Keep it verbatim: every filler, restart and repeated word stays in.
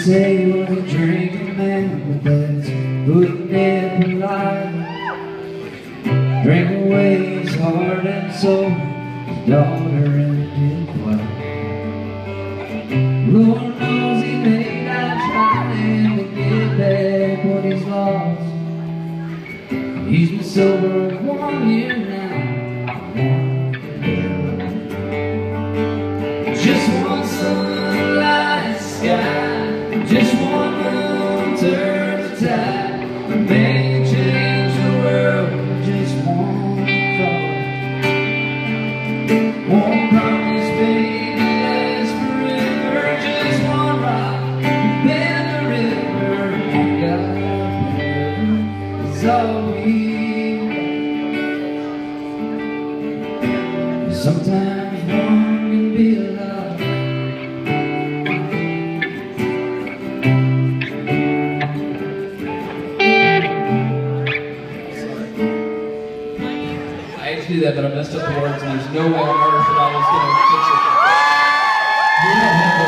say he was a drinking man, but that's putting it polite. Drank away his heart and soul, his daughter and his wife. Lord knows he may not try to get back what he's lost. He's been sober one year now. Just one sunlight sky, just one moon turns the tide. May change the world with just one thought. One promise made to last forever. Just one rock, bend the river. One God is all we got. Sometimes one can be a lot. I hate to do that, but I messed up the words, and there's no way on earth that I was going to fix it.